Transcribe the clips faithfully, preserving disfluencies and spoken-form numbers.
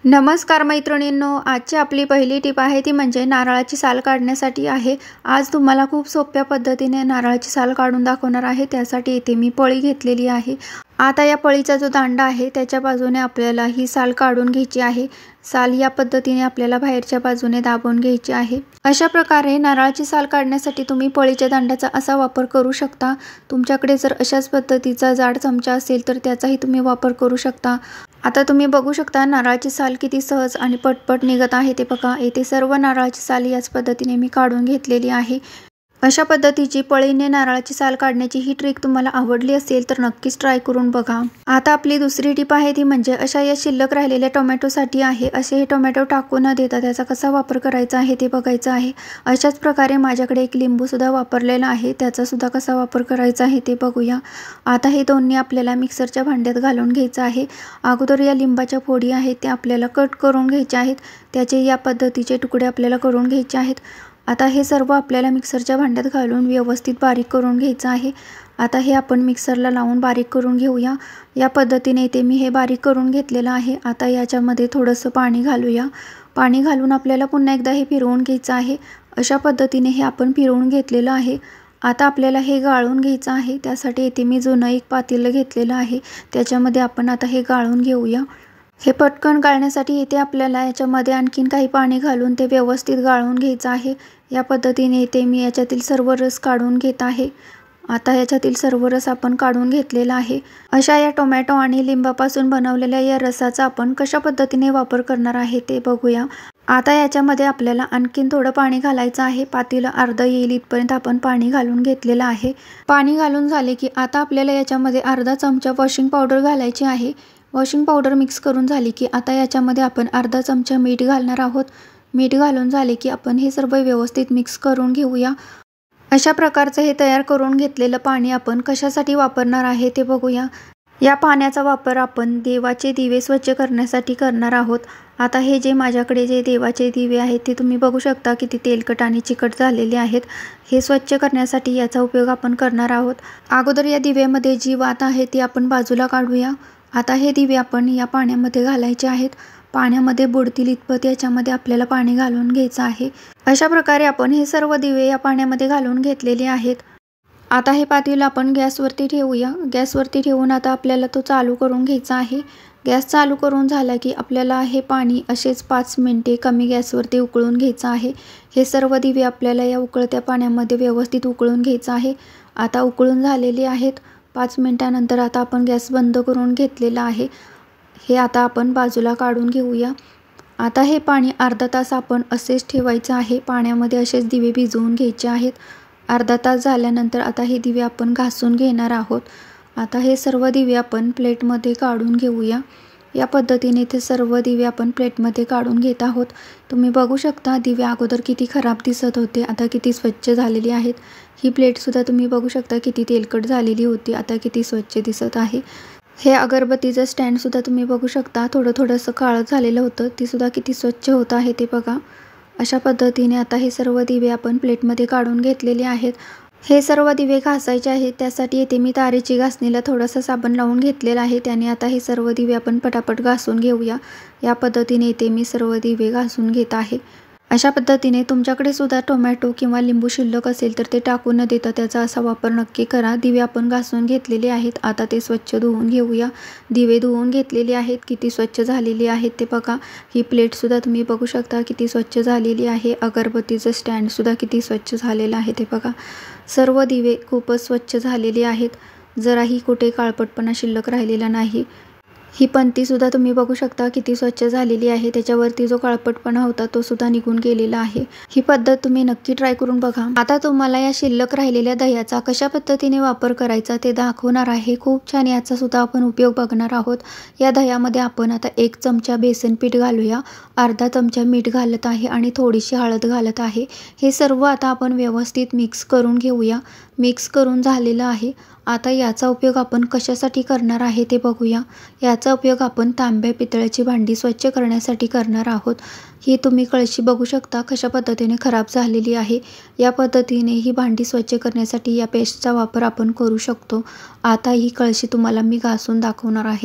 नमस्कार मैत्रिणींनो, आजची आपली पहिली टिप आहे ती म्हणजे नारळाची साल काढण्यासाठी आहे। आज तुम्हाला खूप सोप्या पद्धतीने नारळाची साल काढून दाखवणार आहे। त्यासाठी इथे मी पळी घेतलेली आहे। आता या पळीचा जो दांडा आहे त्याच्या बाजूने आपल्याला ही साल काढून घ्यायची आहे। साल या पद्धतीने आपल्याला बाहेरच्या बाजूने दाबून घ्यायची आहे। अशा प्रकारे नारळाची साल काढण्यासाठी तुम्ही पळीच्या दांड्याचा असा वापर करू शकता। तुमच्याकडे जर अशाच पद्धतीचा जाड चमचा असेल तर त्याचाही तुम्ही वापर करू शकता। आता तुम्ही बघू शकता नारळाची साल किती सहज आणि पटपट निघत आहे ते बघा। येथे सर्व नारळाची साल याच पद्धतीने मी काढून घेतलेली आहे। अशा पद्धतीची पळीने नारळाची साल काढण्याची ही ट्रिक तुम्हाला आवडली असेल तर नक्कीच ट्राय करून बघा। आता आपली दुसरी टिप आहे ती म्हणजे अशा या शिल्लक राहिलेल्या टोमॅटोसाठी आहे। असे हे टोमॅटो टाकून न देता त्याचा कसा वापर करायचा आहे ते बघायचं आहे। अशाच प्रकारे माझ्याकडे एक लिंबू सुद्धा वापरलेला आहे, त्याचा सुद्धा कसा वापर करायचा आहे ते बघूया। आता हे दोन्ही आपल्याला मिक्सरच्या भांड्यात घालून घ्यायचं आहे। अगोदर या लिंबाच्या फोडी आहेत त्या आपल्याला कट करून घ्यायच्या आहेत। त्याचे या पद्धतीचे तुकडे आपल्याला करून घ्यायचे आहेत। आता हे सर्व आपल्याला मिक्सरच्या भांड्यात घालून व्यवस्थित बारीक करून घ्यायचं आहे। आता हे आपण मिक्सरला लावून बारीक करून घेऊया। या पद्धतीने इथे मी हे बारीक करून घेतलेलं आहे। आता याच्यामध्ये थोडंसं पाणी घालूया। पाणी घालून आपल्याला पुन्हा एकदा हे फिरवून घ्यायचं आहे। अशा पद्धतीने हे आपण फिरवून घेतलेलं आहे। आता आपल्याला हे गाळून घ्यायचं आहे। त्यासाठी इथे मी जुनं एक पातेलं घेतलेलं आहे, त्याच्यामध्ये आपण आता हे गाळून घेऊया। हे पटकन गाळण्यासाठी इथे आपल्याला याच्यामध्ये आणखीन काही पाणी घालून ते व्यवस्थित गाळून घ्यायचं आहे। या पद्धतीने इथे मी याच्यातील सर्व रस काढून घेत आहे। आता याच्यातील सर्व रस आपण काढून घेतलेला आहे। अशा या टोमॅटो आणि लिंबापासून बनवलेल्या या रसाचा आपण कशा पद्धतीने वापर करणार आहे ते बघूया। आता याच्यामध्ये आपल्याला आणखीन थोडं पाणी घालायचं आहे। पातेलं अर्ध येईल इथपर्यंत आपण पाणी घालून घेतलेलं आहे। पाणी घालून झाले की आता आपल्याला याच्यामध्ये अर्धा चमचा वॉशिंग पावडर घालायची आहे। वॉशिंग पावडर मिक्स करून झाली की आता याच्यामध्ये आपण अर्धा चमचा मीठ घालणार आहोत। मीठ घालून झाले की आपण हे सर्व व्यवस्थित मिक्स करून घेऊया। अशा प्रकारचं हे तयार करून घेतलेलं पाणी आपण कशासाठी वापरणार आहे ते बघूया। या पाण्याचा वापर आपण देवाचे दिवे स्वच्छ करण्यासाठी करणार आहोत। आता हे जे माझ्याकडे जे देवाचे दिवे आहेत ते तुम्ही बघू शकता किती तेलकट आणि चिकट झालेले आहेत। हे स्वच्छ करण्यासाठी याचा उपयोग आपण करणार आहोत। अगोदर या दिव्यामध्ये जी वात आहे ती आपण बाजूला काढूया। आता हे दिवे आपण या पाण्यामध्ये घालायचे आहेत। पाण्यामध्ये बुडतील इतपत याच्यामध्ये आपल्याला पाणी घालून घ्यायचं आहे। अशा प्रकारे आपण हे सर्व दिवे या पाण्यामध्ये घालून घेतलेले आहेत। आता हे पातेलं आपण गॅसवरती ठेवूया। गॅसवरती ठेवून आता आपल्याला तो चालू करून घ्यायचा आहे। गॅस चालू करून झाला की आपल्याला हे पाणी असेच पाच मिनिटे कमी गॅसवरती उकळून घ्यायचं आहे। हे सर्व दिवे आपल्याला या उकळत्या पाण्यामध्ये व्यवस्थित उकळून घ्यायचं आहे। आता उकळून झालेले आहेत। पाच मिनिटानंतर आता आपण गॅस बंद करून घेतलेला आहे। हे आता आपण बाजूला काढून घेऊया। आता हे पाणी अर्धा तास आपण असेच ठेवायचं आहे। पाण्यामध्ये असेच दिवे भिजवून घ्यायचे आहेत। अर्धा तास झाल्यानंतर आता हे दिवे आपण घासून घेणार आहोत। आता हे सर्व दिवे आपण प्लेटमध्ये काढून घेऊया। या पद्धतीने ते सर्व दिवे आपण प्लेटमध्ये काढून घेत आहोत। तुम्ही बघू शकता दिवे अगोदर किती खराब दिसत होते, आता किती स्वच्छ झालेली आहेत। ही प्लेटसुद्धा तुम्ही बघू शकता किती तेलकट झालेली होती, आता किती स्वच्छ दिसत आहे। हे अगरबत्तीचं स्टँडसुद्धा तुम्ही बघू शकता थोडं थोडंसं काळं झालेलं होतं, ती सुद्धा किती स्वच्छ होत आहे ते बघा। अशा पद्धतीने आता हे सर्व दिवे आपण प्लेटमध्ये काढून घेतलेले आहेत। हे सर्व दिवे घासायचे आहेत, त्यासाठी येथे मी तारेची घासणीला थोडासा साबण लावून घेतलेला आहे। त्याने आता हे सर्व दिवे आपण पटापट घासून घेऊया। या पद्धतीने इथे मी सर्व दिवे घासून घेत आहे। अशा पद्धतीने तुमच्याकडे सुद्धा टोमॅटो किंवा लिंबू शिल्लक असेल तर ते टाकून न देता त्याचा असा वापर नक्की करा। दिवे आपण घासून घेतलेले आहेत, आता ते स्वच्छ धुवून घेऊया। दिवे धुवून घेतलेले आहेत, किती स्वच्छ झालेली आहेत ते बघा। ही प्लेटसुद्धा तुम्ही बघू शकता किती स्वच्छ झालेली आहे। अगरबत्तीचं स्टँडसुद्धा किती स्वच्छ झालेलं आहे ते बघा। सर्व दिवे खूपच स्वच्छ झालेले आहेत, जराही कुठे काळपटपणा शिल्लक राहिलेला नाही। ही पंतीसुद्धा तुम्ही बघू शकता किती स्वच्छ झालेली आहे। त्याच्यावरती जो काळपटपणा होता तो सुद्धा निघून गेलेला आहे। ही पद्धत तुम्ही नक्की ट्राय करून बघा। आता तुम्हाला या शिल्लक राहिलेल्या दह्याचा कशा पद्धतीने वापर करायचा ते दाखवणार आहे। खूप छान याचा सुद्धा आपण उपयोग बघणार आहोत। या दह्यामध्ये आपण आता एक चमचा बेसन पीठ घालूया, अर्धा चमचा मीठ घालत आहे आणि थोडीशी हळद घालत आहे। हे सर्व आता आपण व्यवस्थित मिक्स करून घेऊया। मिक्स करून झालेलं आहे। आता याचा उपयोग आपण कशासाठी करणार आहे ते बघूया। याचा उपयोग आपण तांब्या पितळ्याची भांडी स्वच्छ करण्यासाठी करणार आहोत। ही तुम्ही कळशी बघू शकता कशा पद्धतीने खराब झालेली आहे। या पद्धतीने ही भांडी स्वच्छ करण्यासाठी या पेस्टचा वापर आपण करू शकतो। आता ही कळशी तुम्हाला मी घासून दाखवणार आहे।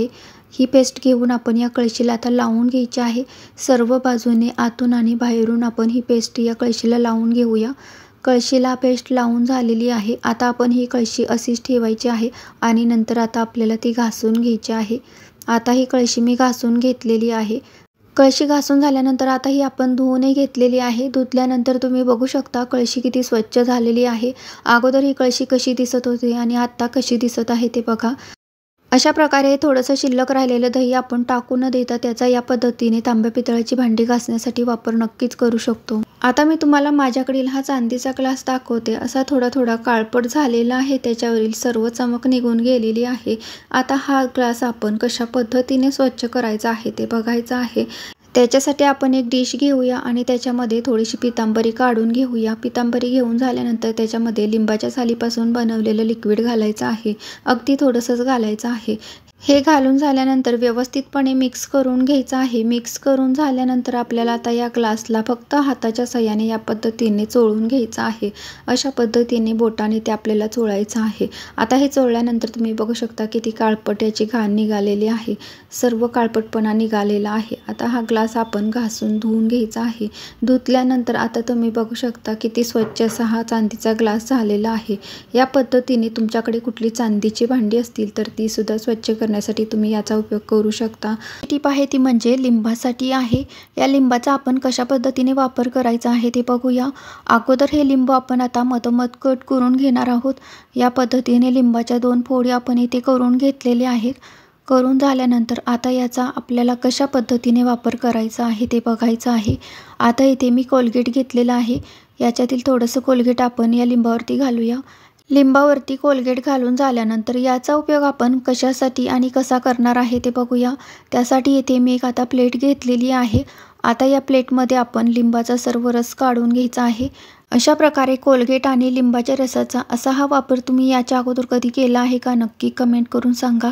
ही पेस्ट घेऊन आपण या कळशीला आता लावून घ्यायची आहे। सर्व बाजूने आतून आणि बाहेरून आपण ही पेस्ट या कळशीला लावून घेऊया। कळशीला पेस्ट लावून झालेली आहे। आता आपण ही कळशी अशीच ठेवायची आहे आणि नंतर आता आपल्याला ती घासून घ्यायची आहे। आता ही कळशी मी घासून घेतलेली आहे। कळशी घासून झाल्यानंतर आता ही आपण धुवूनही घेतलेली आहे। धुतल्यानंतर तुम्ही बघू शकता कळशी किती स्वच्छ झालेली आहे। अगोदर ही कळशी कशी दिसत होती आणि आता कशी दिसत आहे ते बघा। अशा प्रकारे थोडंसं शिल्लक राहिलेलं दही आपण टाकू न देता त्याचा या पद्धतीने तांब्या पितळाची भांडी घासण्यासाठी वापर नक्कीच करू शकतो। आता मी तुम्हाला माझ्याकडील हा चांदीचा ग्लास दाखवते। असा थोडा थोडा काळपट झालेला आहे, त्याच्यावरील सर्व चमक निघून गेलेली आहे। आता हा ग्लास आपण कशा पद्धतीने स्वच्छ करायचा आहे ते बघायचं आहे। त्याच्यासाठी आपण एक डिश घेऊया आणि त्याच्यामध्ये थोडीशी पितांबरी काढून घेऊया। पितांबरी घेऊन झाल्यानंतर त्याच्यामध्ये लिंबाच्या सालीपासून बनवलेलं लिक्विड घालायचं आहे। अगदी थोडंसंच घालायचं आहे। हे घालून झाल्यानंतर व्यवस्थितपणे मिक्स करून घ्यायचं आहे। मिक्स करून झाल्यानंतर आपल्याला आता या ग्लासला फक्त हाताच्या साहाय्याने या पद्धतीने चोळून घ्यायचं आहे। अशा पद्धतीने बोटाने ते आपल्याला चोळायचं आहे। आता हे चोळल्यानंतर तुम्ही बघू शकता किती काळपट याची घाण निघालेली आहे। सर्व काळपटपणा निघालेला आहे। आता हा ग्लास आपण घासून धुवून घ्यायचा आहे। धुतल्यानंतर आता तुम्ही बघू शकता किती स्वच्छ असा हा चांदीचा ग्लास झालेला आहे। या पद्धतीने तुमच्याकडे कुठली चांदीची भांडी असतील तर ती सुद्धा स्वच्छ करण्यासाठी तुम्ही याचा उपयोग करू शकता। टिप आहे ती म्हणजे लिंबासाठी आहे। या लिंबाचा आपण कशा पद्धतीने वापर करायचा आहे ते बघूया। अगोदर हे लिंबू आपण आता मधोमध कट करून घेणार आहोत। या पद्धतीने लिंबाच्या दोन फोडी आपण इथे करून घेतलेले आहेत। करून झाल्यानंतर आता याचा आपल्याला कशा पद्धतीने वापर करायचा आहे ते बघायचं आहे। आता इथे मी कोलगेट घेतलेला आहे। याच्यातील थोडंसं कोलगेट आपण या लिंबावरती घालूया। लिंबावरती कोलगेट घालून झाल्यानंतर याचा उपयोग आपण कशासाठी आणि कसा करणार आहे ते बघूया। त्यासाठी इथे मी एक आता प्लेट घेतलेली आहे। आता या प्लेटमध्ये आपण लिंबाचा सर्व रस काढून घ्यायचा आहे। अशा प्रकारे कोलगेट आणि लिंबाच्या रसाचा असा हा वापर तुम्ही याच्या अगोदर कधी केला आहे का नक्की कमेंट करून सांगा।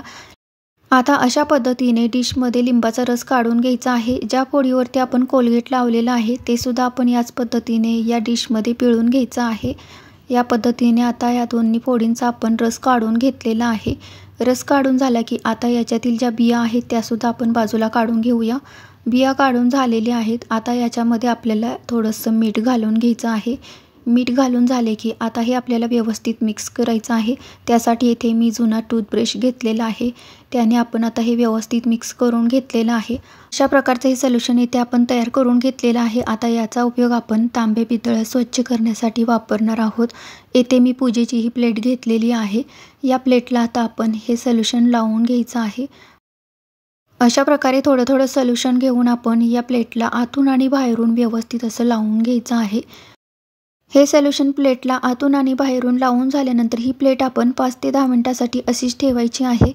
आता अशा पद्धतीने डिशमध्ये लिंबाचा रस काढून घ्यायचा आहे। ज्या फोडीवरती आपण कोलगेट लावलेला आहे ते सुद्धा आपण याच पद्धतीने या डिशमध्ये पिळून घ्यायचं आहे। या पद्धतीने आता या दोन्ही फोडींचा आपण रस काढून घेतलेला आहे। रस काढून झाला की आता याच्यातील ज्या बिया आहेत त्या सुद्धा आपण बाजूला काढून घेऊया। बिया काढून झालेल्या आहेत। आता याच्यामध्ये आपल्याला थोडंसं मीठ घालून घ्यायचं आहे। मीठ घालून झाले की आता हे आपल्याला व्यवस्थित मिक्स करायचं आहे। त्यासाठी इथे मी जुना टूथब्रश घेतलेला आहे। त्याने आपण आता हे व्यवस्थित मिक्स करून घेतलेलं आहे। अशा प्रकारचं हे सोल्युशन इथे आपण तयार करून घेतलेलं आहे। आता याचा उपयोग आपण तांबे पितळ स्वच्छ करण्यासाठी वापरणार आहोत। इथे मी पूजेची ही प्लेट घेतलेली आहे। या प्लेटला आता आपण हे सोल्युशन लावून घ्यायचं आहे। अशा प्रकारे थोडं थोडं सोल्युशन घेऊन आपण या प्लेटला आतून आणि बाहेरून व्यवस्थित असं लावून घ्यायचं आहे। हे सोल्युशन प्लेटला आतून आणि बाहेरून लावून झाल्यानंतर ही प्लेट आपण पाच ते दहा मिनिटांसाठी अशीच ठेवायची आहे।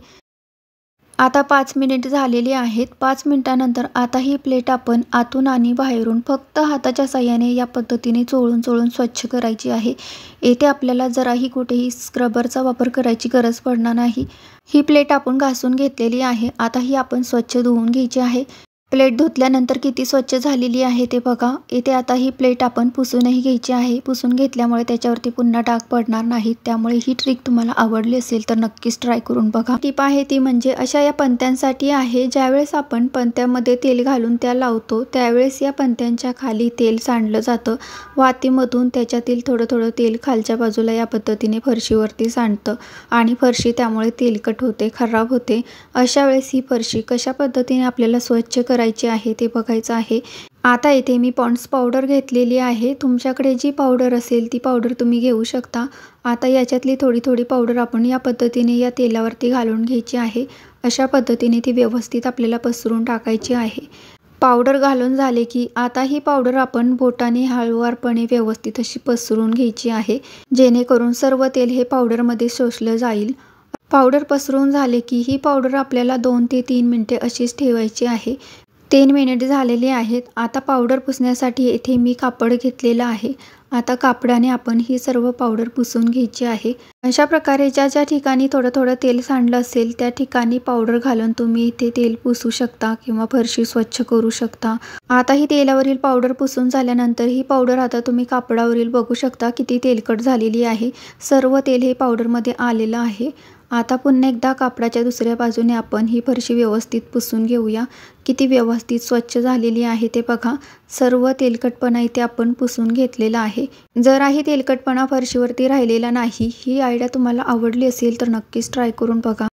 आता पाच मिनिट झालेले आहेत। पाच मिनिटानंतर आता ही प्लेट आपण आतून आणि बाहेरून फक्त हाताच्या साहाय्याने या पद्धतीने चोळून चोळून स्वच्छ करायची आहे। येथे आपल्याला जराही कुठेही स्क्रबरचा वापर करायची गरज पडणार नाही। ही प्लेट आपण घासून घेतलेली आहे। आता ही आपण स्वच्छ धुवून घ्यायची आहे। प्लेट धुतल्यानंतर किती स्वच्छ झालेली आहे ते बघा। इथे आता ही प्लेट आपण पुसूनही घ्यायची आहे। पुसून घेतल्यामुळे त्याच्यावरती पुन्हा डाग पडणार नाहीत। त्यामुळे ही ट्रिक तुम्हाला आवडली असेल तर नक्कीच ट्राय करून बघा। टिप आहे ती म्हणजे अशा या पंत्यांसाठी आहे। ज्यावेळेस आपण पंत्यामध्ये तेल घालून त्या लावतो त्यावेळेस या पंत्यांच्या खाली तेल सांडलं जातं। वातीमधून त्याच्यातील थोडं थोडं तेल खालच्या बाजूला या पद्धतीने फरशीवरती सांडतं आणि फरशी त्यामुळे तेलकट होते, खराब होते। अशा वेळेस ही फरशी कशा पद्धतीने आपल्याला स्वच्छ करायची आहे ते बघायचं आहे। आता इथे मी पॉन्ड्स पावडर घेतलेली आहे। तुमच्याकडे जी पावडर असेल ती पावडर तुम्ही घेऊ शकता। आता याच्यातली थोडी थोडी पावडर आपण या पद्धतीने या तेलावरती घालून घ्यायची आहे। अशा पद्धतीने ती व्यवस्थित आपल्याला पसरून टाकायची आहे। पावडर घालून झाले की आता ही पावडर आपण बोटाने हळूवारपणे व्यवस्थित अशी पसरून घ्यायची आहे, जेणेकरून सर्व तेल हे पावडरमध्ये शोषलं जाईल। पावडर पसरून झाले की ही पावडर आपल्याला दोन ते तीन मिनिटे अशीच ठेवायची आहे। तीन मिनिट झालेले आहेत। आता पावडर पुसण्यासाठी येथे मी कापड घेतलेलं आहे। आता कापडाने आपण ही सर्व पावडर पुसून घ्यायची आहे। अशा प्रकारे ज्या ज्या ठिकाणी थोडं थोडं तेल सांडलं असेल त्या ठिकाणी पावडर घालून तुम्ही इथे तेल पुसू शकता किंवा फरशी स्वच्छ करू शकता। आता ही तेलावरील पावडर पुसून झाल्यानंतर ही पावडर आता तुम्ही कापडावरील बघू शकता किती तेलकट झालेली आहे। सर्व तेल हे पावडरमध्ये आलेलं आहे। आता पुन्हा एकदा कापडाच्या दुसऱ्या बाजूने आपण ही फरशी व्यवस्थित पुसून घेऊया. किती व्यवस्थित स्वच्छ झालेली आहे ते बघा. सर्व तेलकटपणा इथे आपण पुसून घेतलेला आहे. जराही तेलकटपणा फरशीवरती राहिलेला नाही. ही आयडिया तुम्हाला आवडली असेल तर नक्कीच ट्राय करून बघा.